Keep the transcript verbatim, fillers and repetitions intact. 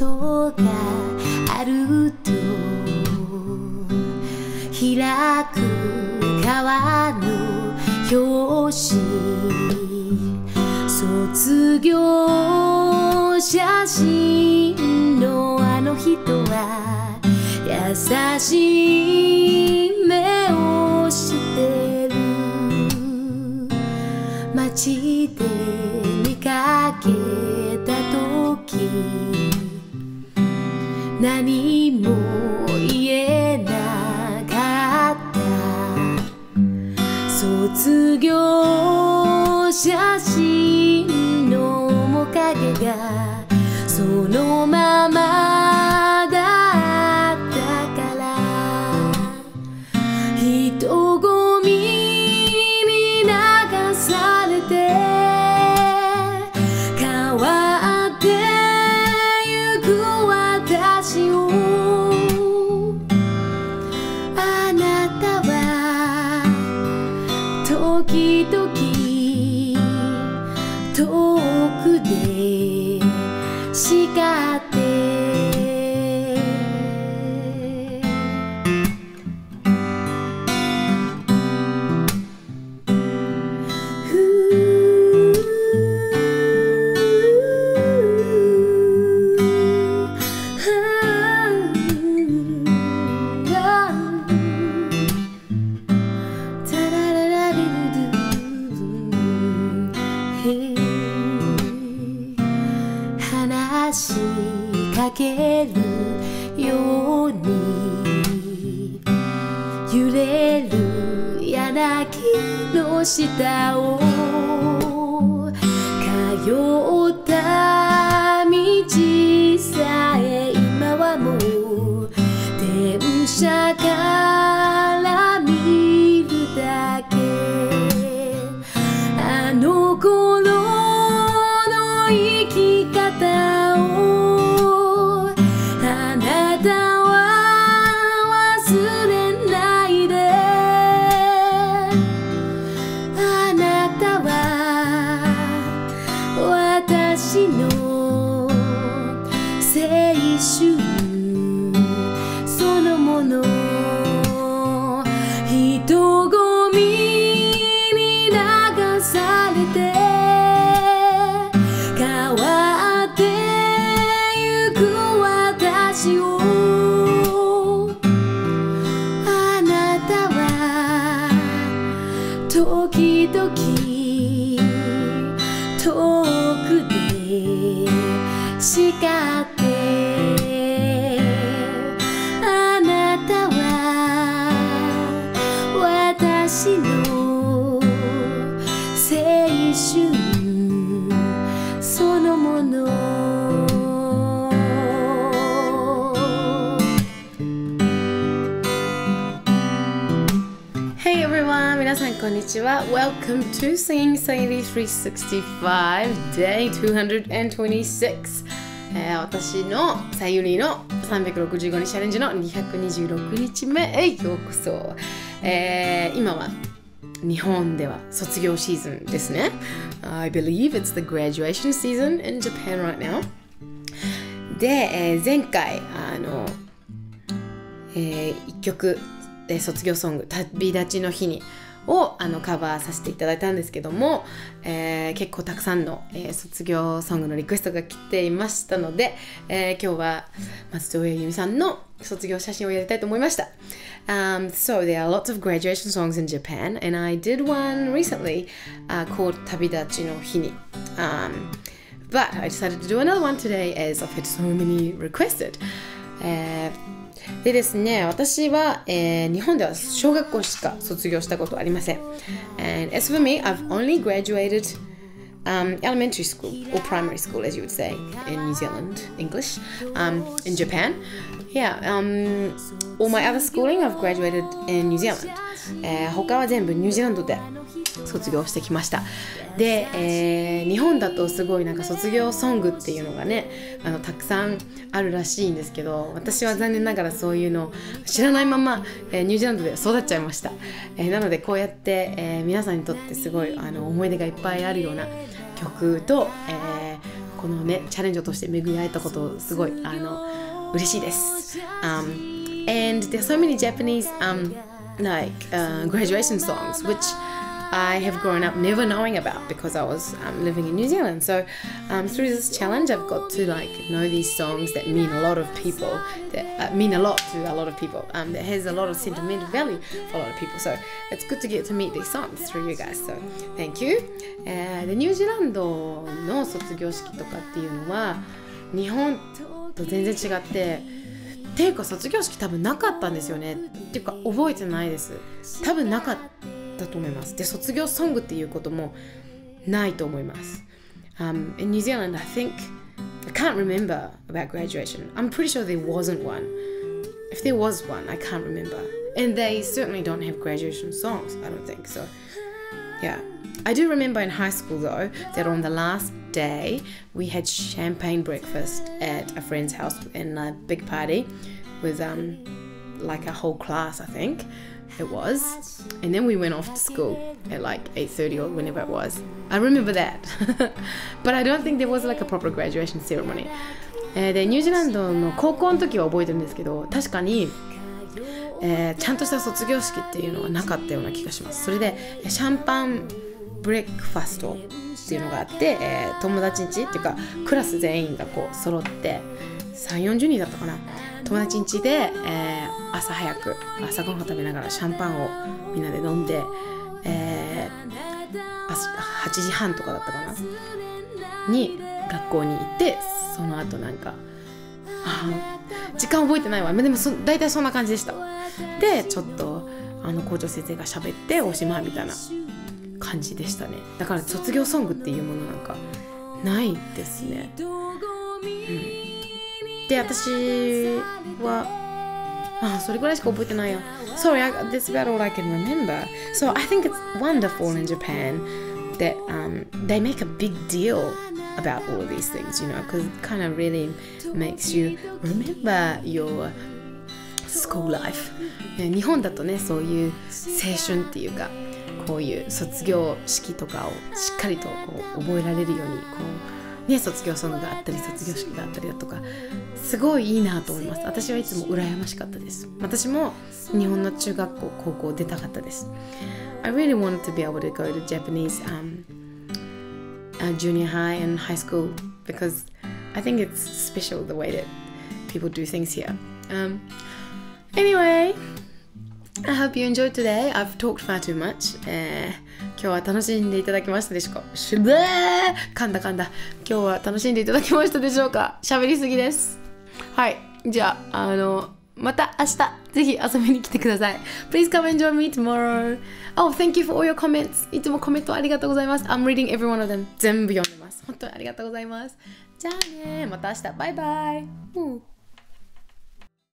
ことがあると開く川の表紙卒業写真のあの人は優しい目をしてる街で見かけた時何も言えなかった卒業写真の面影がそのままだったから人混みに流されて変わってゆく私をあなたは時々遠くで叱って話しかけるように揺れる柳の下を通った道さえ今はもう電車から見るだけあの頃の生き方をあなたは忘れないであなたは私の青春そのもの人混みに流されて変わってゆく私をあなたは時々遠くで叱ってあなたは私の青春そのものHey everyone! 皆さんこんにちは。Welcome to Singing Sadie three sixty-five Day two twenty-six、えー、私のさゆりのさんびゃくろくじゅうごにちチャレンジのにひゃくにじゅうろくにちめへようこそ、えー、今は日本では卒業シーズンですね。I believe it's the graduation season in Japan right now。で、えー、前回あの、えー、いっきょくで卒業ソング旅立ちの日にをあのカバーさせていただいたんですけども、えー、結構たくさんの、えー、卒業ソングのリクエストが来ていましたので、えー、今日は松任谷由実さんの卒業写真をやりたいと思いました。Um, so there are lots of graduation songs in Japan, and I did one recently uh, called 旅立ちの日に。Um, but I decided to do another one today as I've had so many requested. Uh, でですね、私は、えー、日本では小学校しか卒業したことありません。And as for me, I've only graduated um, elementary school or primary school, as you would say in New Zealand English. Um, in Japan, yeah, um, all my other schooling I've graduated in New Zealand. えー、他は全部ニュージーランドで卒業してきました。で、えー、日本だとすごいなんか卒業ソングっていうのがね、あのたくさんあるらしいんですけど、私は残念ながらそういうのを知らないまま、えー、ニュージーランドで育っちゃいました。えー、なのでこうやって、えー、皆さんにとってすごいあの思い出がいっぱいあるような曲と、えー、 このねチャレンジを通して巡り会えたことすごいあの嬉しいです。Um, and there's so many Japanese um, like uh, graduation songs which I have grown up never knowing about because I was um, living in New Zealand. So um, through this challenge, I've got to like know these songs that mean a lot of people, that uh, mean a lot to a lot of people. Um, that has a lot of sentimental value for a lot of people. So it's good to get to meet these songs through you guys. So thank you. えー、でニュージーランドの卒業式とかっていうのは日本と全然違って。っていうか卒業式多分なかったんですよね。っていうか覚えてないです。多分なかったと思います。で、卒業ソングっていうこともないと思います。Um, in New Zealand, I think, I can't remember about graduation. I'm pretty sure there wasn't one. If there was one, I can't remember. And they certainly don't have graduation songs, I don't think. So, yeah. I do remember in high school though, that on the last day, we had champagne breakfast at a friend's house in a big party with um, like a whole class, I think. It was, and then we went off to school at like eight thirty or whenever it was. I remember that. But I don't think there was like a proper graduation ceremony. えー、でニュージーランドの高校の時は覚えてるんですけど、確かに、えー、ちゃんとした卒業式っていうのはなかったような気がします。それでシャンパンブレックファストっていうのがあって、えー、友達ん家っていうかクラス全員がこう揃ってさんじゅう、よんじゅうにんだったかな、友達ん家で、えー、朝早く朝ごはん食べながらシャンパンをみんなで飲んで、えー、はちじはんとかだったかなに学校に行って、その後なんかあ時間覚えてないわ、でもそ大体そんな感じでした。でちょっとあの校長先生が喋っておしまいみたいな感じでしたね。だから卒業ソングっていうものなんかないですね。うん、で私はあそれぐらいしか覚えてないよ。Sorry, I, that's about all I can remember. So I think it's wonderful in Japan that um, they make a big deal about all of these things, you know, because it kind of really makes you remember your school life. 日本だとね、そういう青春っていうかこういう卒業式とかをしっかりとこう覚えられるようにこう、ね、卒業ソングがあったり卒業式があったりだとかすごいいいなと思います。私はいつも羨ましかったです。私も日本の中学校高校出たかったです。I really wanted to be able to go to Japanese um, uh, junior high and high school because I think it's special the way that people do things here. Um, anyway, I hope you enjoyed today. I've talked far too much. えー、今日は楽しんでいただけましたでしょうか。しゅべー噛んだ噛んだ。今日は楽しんでいただけましたでしょうか。喋りすぎです。はい。じゃあ、あの、また明日、ぜひ遊びに来てください。Please come and join me tomorrow. Oh, thank you for all your comments. いつもコメントありがとうございます。I'm reading every one of them. 全部読んでます。本当にありがとうございます。じゃあね、また明日。バイバイ。うん